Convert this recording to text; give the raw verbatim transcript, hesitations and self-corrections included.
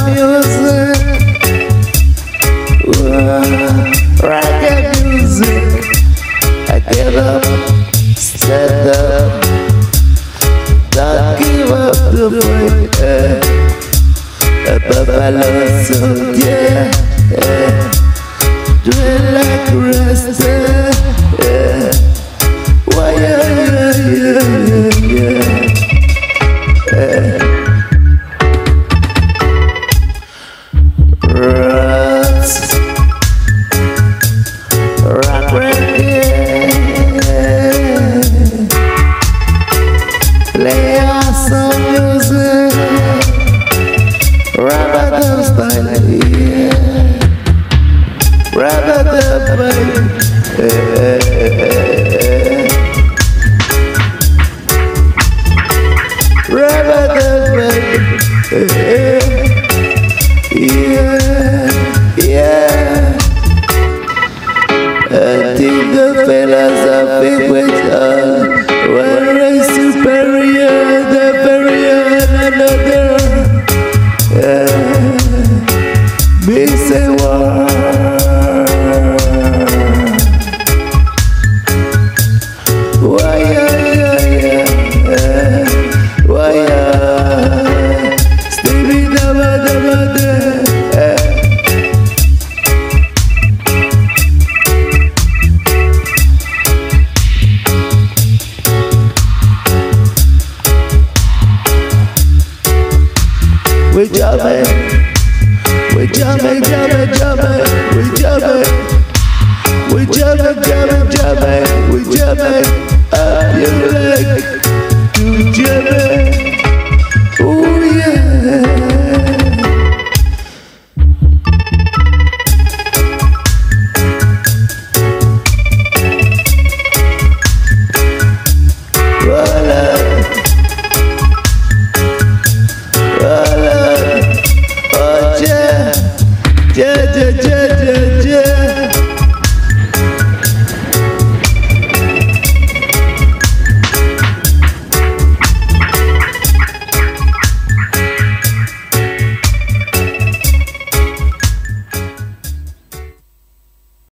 music, reggae music. I get up, stand up, don't give up the fight. A buffalo soldier, drill like a rasta. Why, yeah, yeah, yeah, yeah. Roots, rock reggae, play awesome music, rub-a-dub style, yeah, rub-a-dub baby, rub-a-dub baby. Yeah, yeah. I think the philosophy with us, one race superior, the superior another. Yeah. Me say war. Why, yeah, yeah, yeah. Why, yeah. Stevie, daba, daba, daba. We jumpin', we jumpin', jumpin', jumpin', we jumpin', we jumpin', jumpin', jumpin', we jumpin', up your leg, you jumpin', ooh yeah. Voila, voila. Yeah, yeah, yeah.